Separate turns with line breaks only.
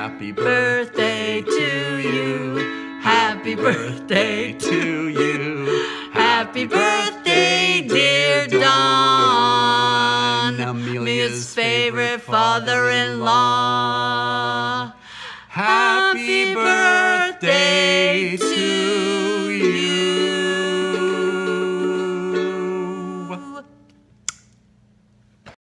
Happy birthday to you. Happy birthday to you. Happy birthday, dear Don, Amelia's favorite father-in-law. Happy birthday to